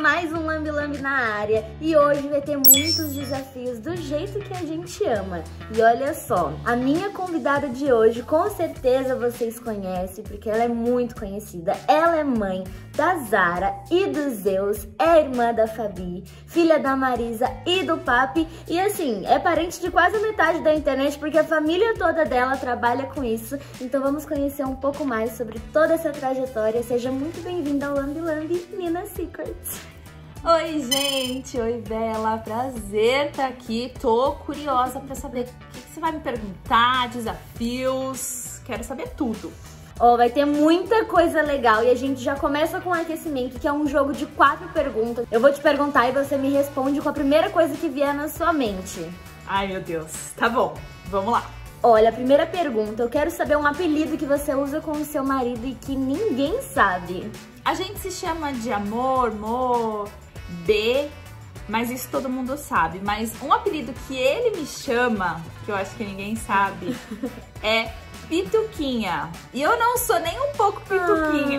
mais um Lambi Lambi na área e hoje vai ter muitos desafios do jeito que a gente ama. E olha só, a minha convidada de hoje com certeza vocês conhecem porque ela é muito conhecida. Ela é mãe da Zara e do Zeus, é irmã da Fabi, filha da Marisa e do Papi e assim, é parente de quase a metade da internet porque a família toda dela trabalha com isso. Então vamos conhecer um pouco mais sobre toda essa trajetória. Seja muito bem-vinda ao Lambi Lambi, Nina Secrets. Oi, gente! Oi, Bela! Prazer estar aqui. Tô curiosa pra saber o que você vai me perguntar, desafios. Quero saber tudo. Ó, vai ter muita coisa legal e a gente já começa com o aquecimento, que é um jogo de 4 perguntas. Eu vou te perguntar e você me responde com a primeira coisa que vier na sua mente. Ai, meu Deus. Tá bom, vamos lá. Olha, a primeira pergunta, eu quero saber um apelido que você usa com o seu marido e que ninguém sabe. A gente se chama de amor, mo, B, mas isso todo mundo sabe. Mas um apelido que ele me chama, que eu acho que ninguém sabe, é Pituquinha. E eu não sou nem um pouco pituquinha.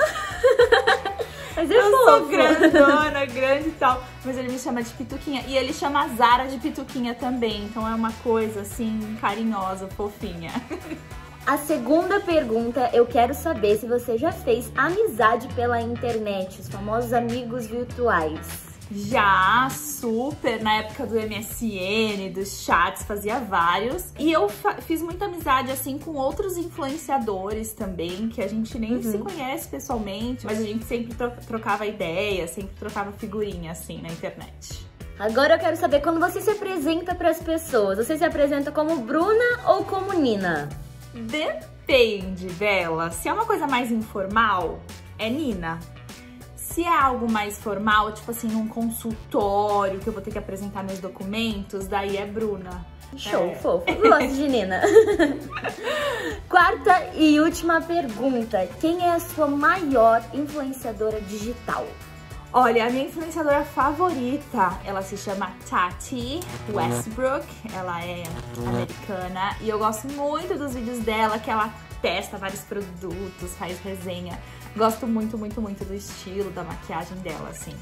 Mas eu sou grandona, grande e tal. Mas ele me chama de Pituquinha. E ele chama a Zara de Pituquinha também. Então é uma coisa assim, carinhosa, fofinha. A segunda pergunta, eu quero saber se você já fez amizade pela internet, os famosos amigos virtuais. Já, super, na época do MSN, dos chats, fazia vários. E eu fiz muita amizade, assim, com outros influenciadores também, que a gente nem se conhece pessoalmente, mas a gente sempre trocava ideia, sempre trocava figurinha, assim, na internet. Agora eu quero saber, quando você se apresenta para as pessoas, você se apresenta como Bruna ou como Nina? Depende, Bela. Se é uma coisa mais informal, é Nina. Se é algo mais formal, tipo assim, num consultório, que eu vou ter que apresentar meus documentos, daí é Bruna. Show, fofo. Gosto de Nina. Quarta e última pergunta. Quem é a sua maior influenciadora digital? Olha, a minha influenciadora favorita, ela se chama Tati Westbrook. Ela é americana e eu gosto muito dos vídeos dela, que ela testa vários produtos, faz resenha. Gosto muito, muito, muito do estilo, da maquiagem dela, assim.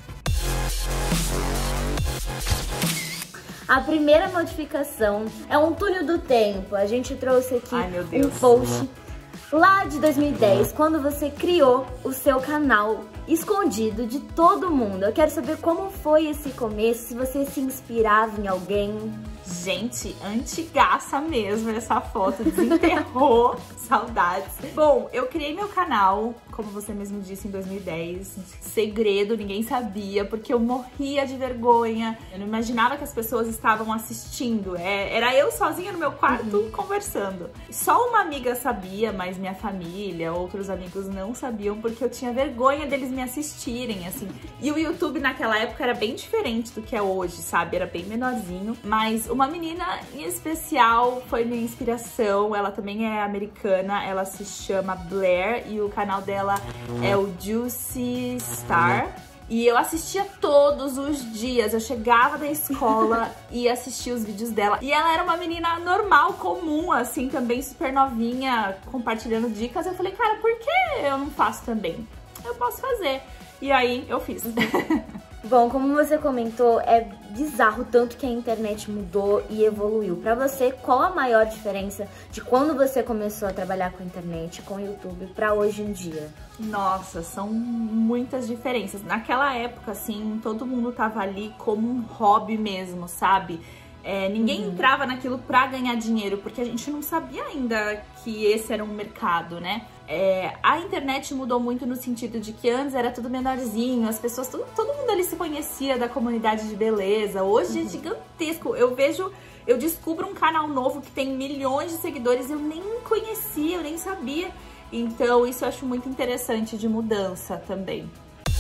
A primeira notificação é um túnel do tempo. A gente trouxe aqui um post lá de 2010, quando você criou o seu canal escondido de todo mundo. Eu quero saber como foi esse começo, se você se inspirava em alguém. Gente, antigaça mesmo essa foto, desenterrou, saudades. Bom, eu criei meu canal, como você mesmo disse, em 2010, segredo, ninguém sabia, porque eu morria de vergonha. Eu não imaginava que as pessoas estavam assistindo, era eu sozinha no meu quarto conversando. Só uma amiga sabia, mas minha família, outros amigos não sabiam, porque eu tinha vergonha deles me assistirem, assim. E o YouTube naquela época era bem diferente do que é hoje, sabe? Era bem menorzinho, mas uma menina em especial foi minha inspiração. Ela também é americana, ela se chama Blair e o canal dela é o Juicy Star. E eu assistia todos os dias, eu chegava da escola e assistia os vídeos dela. E ela era uma menina normal, comum, assim, também super novinha, compartilhando dicas. Eu falei, cara, por que eu não faço também? Eu posso fazer. E aí eu fiz. Bom, como você comentou, é bizarro tanto que a internet mudou e evoluiu. Pra você, qual a maior diferença de quando você começou a trabalhar com a internet, com o YouTube, pra hoje em dia? Nossa, são muitas diferenças. Naquela época, assim, todo mundo tava ali como um hobby mesmo, sabe? Ninguém entrava naquilo pra ganhar dinheiro, porque a gente não sabia ainda que esse era um mercado, né? A internet mudou muito no sentido de que antes era tudo menorzinho, as pessoas, todo mundo ali se conhecia da comunidade de beleza. Hoje é gigantesco. Eu descubro um canal novo que tem milhões de seguidores, eu nem conhecia, eu nem sabia. Então isso eu acho muito interessante de mudança também.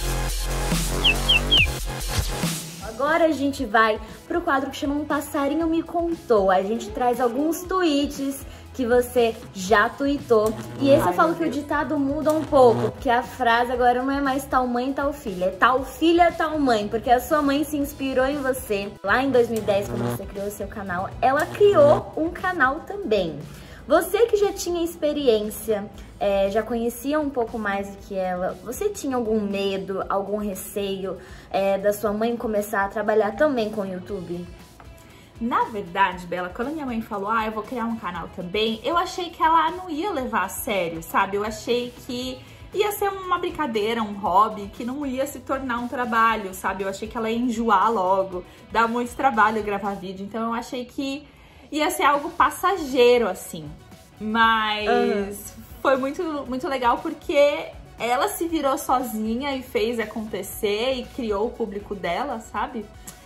Agora a gente vai pro quadro que chama Um Passarinho Me Contou. A gente traz alguns tweets que você já tweetou. E esse eu falo que o ditado muda um pouco, porque a frase agora não é mais tal mãe, tal filha. É tal filha, tal mãe, porque a sua mãe se inspirou em você. Lá em 2010, quando você criou o seu canal, ela criou um canal também. Você que já tinha experiência, já conhecia um pouco mais do que ela, você tinha algum medo, algum receio da sua mãe começar a trabalhar também com o YouTube? Na verdade, Bela, quando minha mãe falou, eu vou criar um canal também, eu achei que ela não ia levar a sério, sabe? Eu achei que ia ser uma brincadeira, um hobby, que não ia se tornar um trabalho, sabe? Eu achei que ela ia enjoar logo, dar muito trabalho gravar vídeo, então eu achei que ia ser algo passageiro, assim. Mas foi muito legal porque ela se virou sozinha e fez acontecer e criou o público dela, sabe?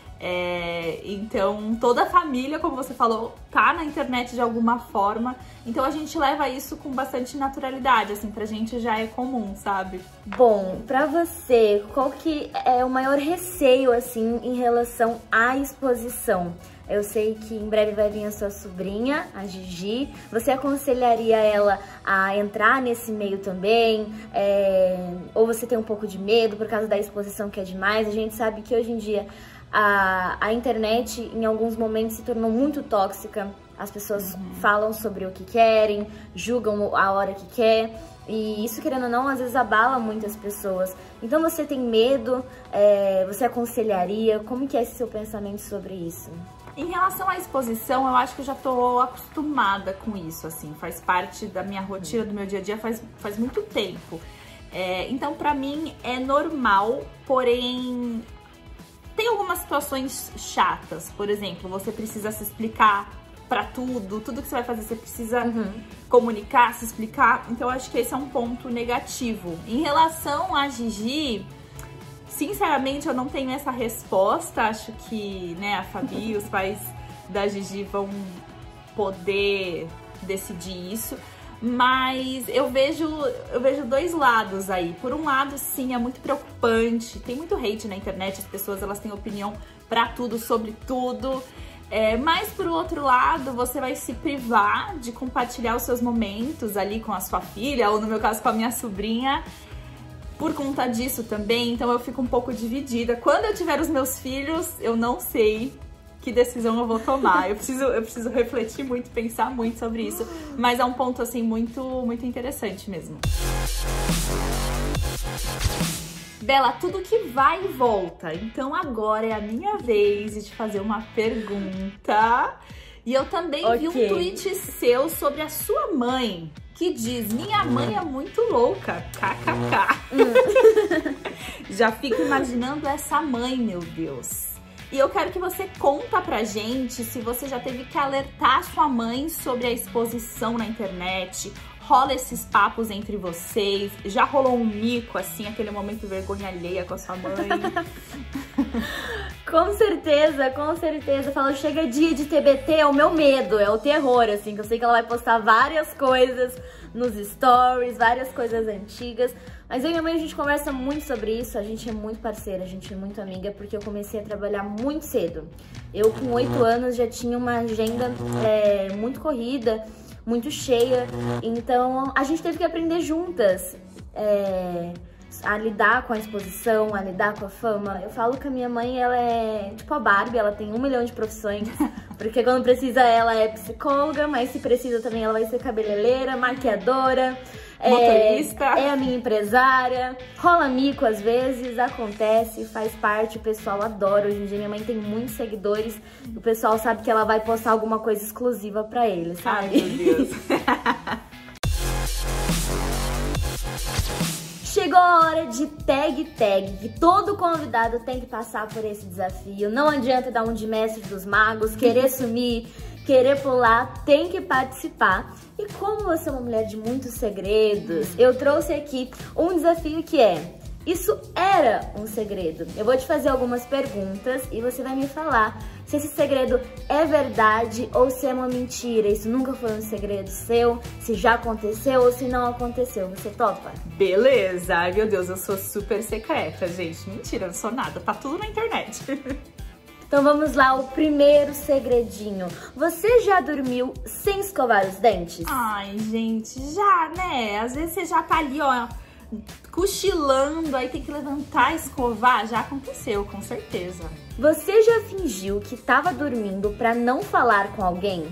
Então toda a família, como você falou, tá na internet de alguma forma. Então a gente leva isso com bastante naturalidade, assim, pra gente já é comum, sabe? Bom, pra você, qual que é o maior receio, assim, em relação à exposição? Eu sei que em breve vai vir a sua sobrinha, a Gigi. Você aconselharia ela a entrar nesse meio também? Ou você tem um pouco de medo por causa da exposição que é demais? A gente sabe que hoje em dia a internet, em alguns momentos, se tornou muito tóxica. As pessoas falam sobre o que querem, julgam a hora que quer. E isso, querendo ou não, às vezes abala muitas pessoas. Então você tem medo? Você aconselharia? Como que é esse seu pensamento sobre isso? Em relação à exposição, eu acho que eu já tô acostumada com isso, assim. Faz parte da minha rotina, do meu dia a dia, faz muito tempo. Então, pra mim, é normal, porém tem algumas situações chatas. Por exemplo, você precisa se explicar pra tudo que você vai fazer, você precisa comunicar, se explicar. Então, eu acho que esse é um ponto negativo. Em relação a Gigi, sinceramente, eu não tenho essa resposta. Acho que, né, a Fabi e os pais da Gigi vão poder decidir isso. Mas eu vejo dois lados aí. Por um lado, sim, é muito preocupante. Tem muito hate na internet, as pessoas elas têm opinião pra tudo, sobre tudo. Mas por outro lado, você vai se privar de compartilhar os seus momentos ali com a sua filha, ou no meu caso com a minha sobrinha, por conta disso também. Então eu fico um pouco dividida. Quando eu tiver os meus filhos, eu não sei que decisão eu vou tomar. Eu preciso refletir muito, pensar muito sobre isso. Mas é um ponto, assim, muito interessante mesmo. Bela, tudo que vai e volta. Então agora é a minha vez de te fazer uma pergunta. E eu também vi um tweet seu sobre a sua mãe, que diz: minha mãe é muito louca, kkk. Já fico imaginando essa mãe, meu Deus. E eu quero que você conta pra gente se você já teve que alertar sua mãe sobre a exposição na internet. Rola esses papos entre vocês? Já rolou um mico, assim, aquele momento vergonha alheia com a sua mãe? Com certeza, com certeza. Fala, chega dia de TBT, é o meu medo, é o terror, assim, que eu sei que ela vai postar várias coisas nos stories, várias coisas antigas. Mas eu e minha mãe, a gente conversa muito sobre isso, a gente é muito parceira, a gente é muito amiga, porque eu comecei a trabalhar muito cedo. Eu, com 8 anos, já tinha uma agenda muito corrida, muito cheia, então a gente teve que aprender juntas a lidar com a exposição, a lidar com a fama. Eu falo que a minha mãe, ela é tipo a Barbie, ela tem 1 milhão de profissões, porque quando precisa ela é psicóloga, mas se precisa também ela vai ser cabeleireira, maquiadora, motorista, é a minha empresária, rola mico às vezes, acontece, faz parte, o pessoal adora. Hoje em dia minha mãe tem muitos seguidores, o pessoal sabe que ela vai postar alguma coisa exclusiva pra eles, sabe? Ai, meu Deus. Chegou a hora de tag, que todo convidado tem que passar por esse desafio. Não adianta dar um de mestre dos magos, querer sumir, querer pular, tem que participar. E como você é uma mulher de muitos segredos, eu trouxe aqui um desafio que isso era um segredo. Eu vou te fazer algumas perguntas e você vai me falar se esse segredo é verdade ou se é uma mentira. Isso nunca foi um segredo seu, se já aconteceu ou se não aconteceu. Você topa? Beleza. Ai, meu Deus, eu sou super secreta, gente. Mentira, não sou nada. Tá tudo na internet. Então vamos lá, o primeiro segredinho. Você já dormiu sem escovar os dentes? Ai, gente, já, né? Às vezes você já tá ali, ó, cochilando, aí tem que levantar, escovar. Já aconteceu, com certeza. Você já fingiu que tava dormindo pra não falar com alguém?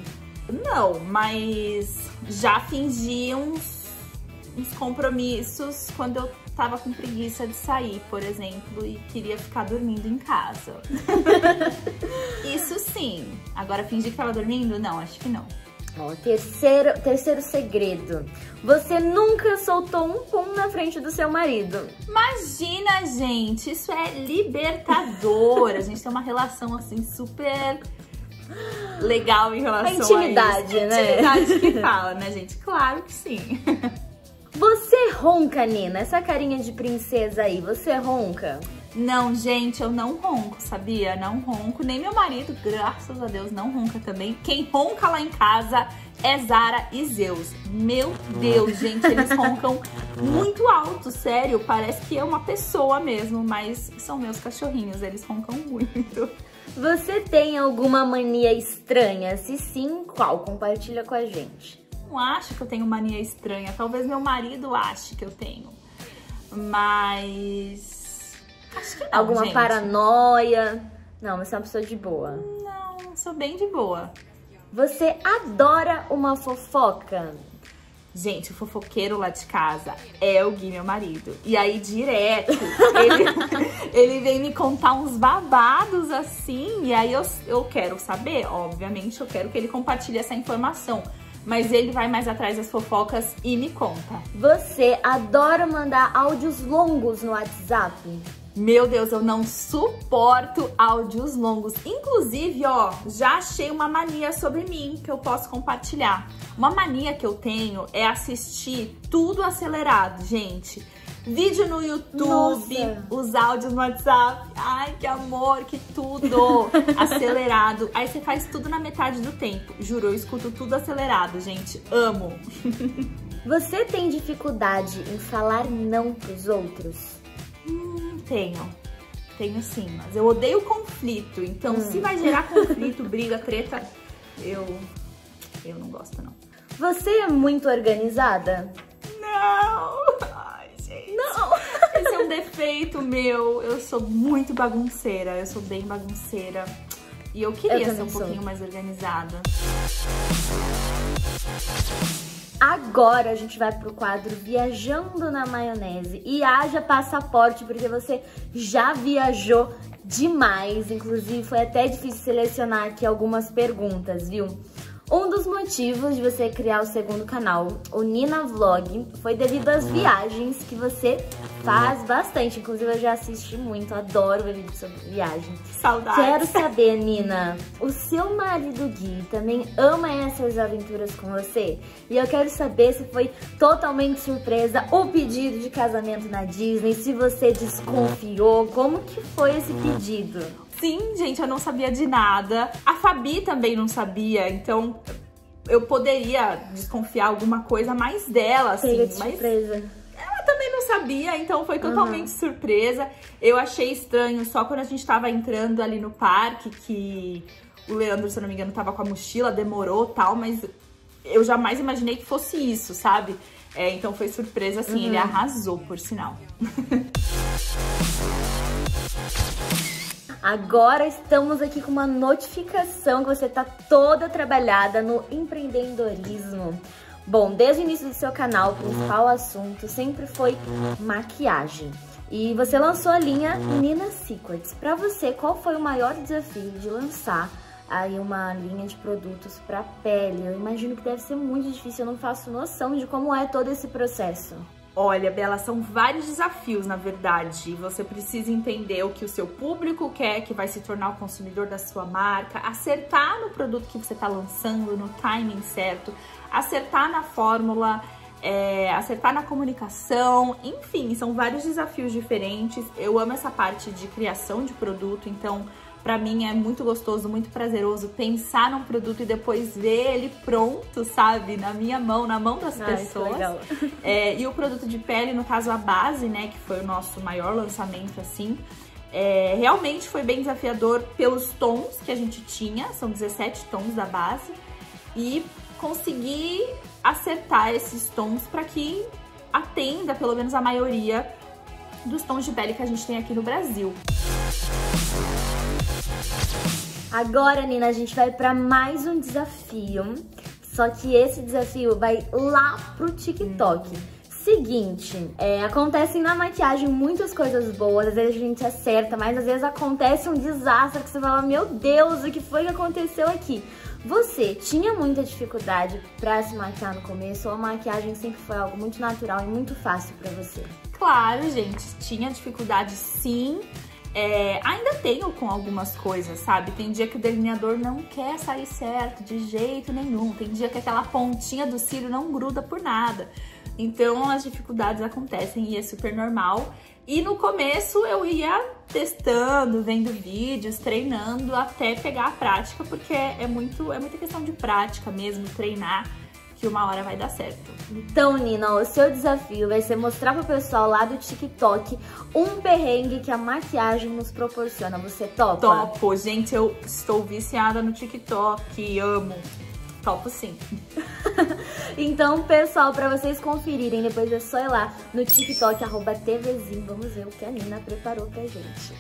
não, mas já fingi uns compromissos quando eu tava com preguiça de sair, por exemplo, e queria ficar dormindo em casa. Isso sim. Agora, fingir que tava dormindo? Não, acho que não. Ó, terceiro segredo. Você nunca soltou um pum na frente do seu marido. Imagina, gente, isso é libertador. A gente tem uma relação, assim, super legal em relação a intimidade, isso. né? Intimidade que fala, né, gente? Claro que sim. Você ronca, Nina? Essa carinha de princesa aí, você ronca? Não, gente, eu não ronco, sabia? Não ronco. Nem meu marido, graças a Deus, não ronca também. Quem ronca lá em casa é Zara e Zeus. Meu Deus, gente, eles roncam muito alto, sério. Parece que é uma pessoa mesmo, mas são meus cachorrinhos, eles roncam muito. Você tem alguma mania estranha? Se sim, qual? Compartilha com a gente. Não acho que eu tenho mania estranha. Talvez meu marido ache que eu tenho. Mas acho que não, alguma gente. Paranoia? Não, você é uma pessoa de boa. Não, sou bem de boa. Você adora uma fofoca? Gente, o fofoqueiro lá de casa é o Gui, meu marido. E aí, direto, ele vem me contar uns babados assim. E aí eu quero saber, obviamente, eu quero que ele compartilhe essa informação. Mas ele vai mais atrás das fofocas e me conta. Você adora mandar áudios longos no WhatsApp? Meu Deus, eu não suporto áudios longos. Inclusive, ó, já achei uma mania sobre mim que eu posso compartilhar. Uma mania que eu tenho é assistir tudo acelerado, gente. Vídeo no YouTube, nossa, os áudios no WhatsApp. Ai, que amor, que tudo acelerado. Aí você faz tudo na metade do tempo. Juro, eu escuto tudo acelerado, gente. Amo. Você tem dificuldade em falar não pros outros? Tenho sim, mas eu odeio conflito. Então, se vai gerar conflito, briga, treta, eu não gosto, não. Você é muito organizada? Não! Ai, gente. Não! Esse é um defeito meu. Eu sou muito bagunceira. Eu sou bem bagunceira. E eu queria ser um pouquinho mais organizada. Agora a gente vai pro quadro Viajando na Maionese. E haja passaporte, porque você já viajou demais. Inclusive, foi até difícil selecionar aqui algumas perguntas, viu? Um dos motivos de você criar o segundo canal, o Nina Vlog, foi devido às viagens que você faz bastante. Inclusive, eu já assisti muito, adoro ver vídeos sobre viagem. Saudades. Quero saber, Nina, o seu marido Gui também ama essas aventuras com você? E eu quero saber se foi totalmente surpresa o pedido de casamento na Disney, se você desconfiou, como que foi esse pedido? Sim, gente, eu não sabia de nada. A Fabi também não sabia, então eu poderia desconfiar alguma coisa mais dela, assim. Mas surpresa. Ela também não sabia, então foi totalmente surpresa. Eu achei estranho só quando a gente tava entrando ali no parque, que o Leandro, se eu não me engano, tava com a mochila, demorou e tal, mas eu jamais imaginei que fosse isso, sabe? Então foi surpresa, assim, ele arrasou, por sinal. Agora estamos aqui com uma notificação que você tá toda trabalhada no empreendedorismo. Bom, desde o início do seu canal, o principal assunto sempre foi maquiagem. E você lançou a linha Nina Secrets. Pra você, qual foi o maior desafio de lançar aí uma linha de produtos pra pele? Eu imagino que deve ser muito difícil, eu não faço noção de como é todo esse processo. Olha, Bela, são vários desafios, na verdade. Você precisa entender o que o seu público quer, que vai se tornar o consumidor da sua marca, acertar no produto que você está lançando, no timing certo, acertar na fórmula, acertar na comunicação, enfim, são vários desafios diferentes. Eu amo essa parte de criação de produto, então pra mim é muito gostoso, muito prazeroso pensar num produto e depois ver ele pronto, sabe? Na minha mão, na mão das pessoas. Legal. E o produto de pele, no caso a base, né, que foi o nosso maior lançamento, assim, realmente foi bem desafiador pelos tons que a gente tinha, são 17 tons da base, e conseguir acertar esses tons para que atenda, pelo menos a maioria, dos tons de pele que a gente tem aqui no Brasil. Agora, Nina, a gente vai para mais um desafio. Só que esse desafio vai lá pro TikTok. Seguinte, acontecem na maquiagem muitas coisas boas, às vezes a gente acerta, mas às vezes acontece um desastre que você fala, meu Deus, o que foi que aconteceu aqui? Você tinha muita dificuldade pra se maquiar no começo ou a maquiagem sempre foi algo muito natural e muito fácil pra você? Claro, gente, tinha dificuldade sim. Ainda tenho com algumas coisas, sabe? Tem dia que o delineador não quer sair certo de jeito nenhum. Tem dia que aquela pontinha do cílio não gruda por nada. Então as dificuldades acontecem e é super normal. E no começo eu ia testando, vendo vídeos, treinando até pegar a prática, porque é muita questão de prática mesmo, treinar, que uma hora vai dar certo. Então, Nina, o seu desafio vai ser mostrar pro pessoal lá do TikTok um perrengue que a maquiagem nos proporciona. Você topa? Topo, gente, eu estou viciada no TikTok, amo. Topo sim. Então, pessoal, pra vocês conferirem, depois é só ir lá no TikTok, @TVzinho. Vamos ver o que a Nina preparou pra gente.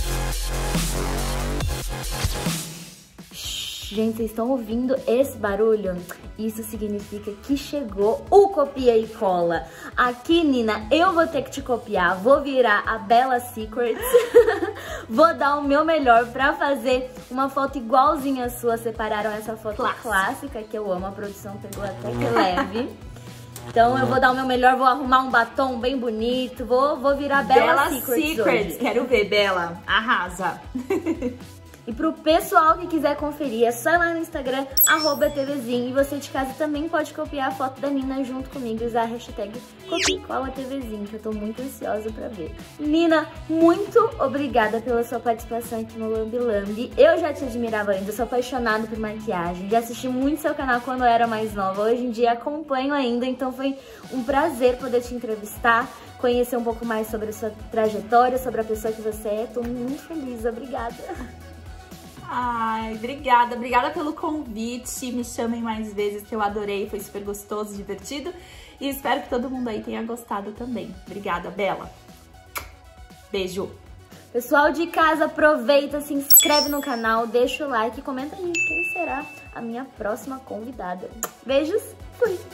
Gente, vocês estão ouvindo esse barulho? Isso significa que chegou o copia e cola. Aqui, Nina, eu vou ter que te copiar, vou virar a Bella Secrets, vou dar o meu melhor pra fazer uma foto igualzinha à sua. Separaram essa foto clássica, que eu amo, a produção pegou até que leve. Então eu vou dar o meu melhor, vou arrumar um batom bem bonito, vou virar Bella Secrets hoje. Quero ver, Bella, arrasa. E pro pessoal que quiser conferir, é só ir lá no Instagram, @TVzinho. E você de casa também pode copiar a foto da Nina junto comigo e usar a hashtag #TVzinho, que eu tô muito ansiosa pra ver. Nina, muito obrigada pela sua participação aqui no Lambi Lambi. Eu já te admirava antes, eu sou apaixonada por maquiagem. Já assisti muito seu canal quando eu era mais nova. Hoje em dia acompanho ainda, então foi um prazer poder te entrevistar, conhecer um pouco mais sobre a sua trajetória, sobre a pessoa que você é. Tô muito feliz, obrigada. Ai, obrigada pelo convite, me chamem mais vezes que eu adorei, foi super gostoso, divertido e espero que todo mundo aí tenha gostado também. Obrigada, Bella. Beijo. Pessoal de casa, aproveita, se inscreve no canal, deixa o like e comenta aí quem será a minha próxima convidada. Beijos, fui!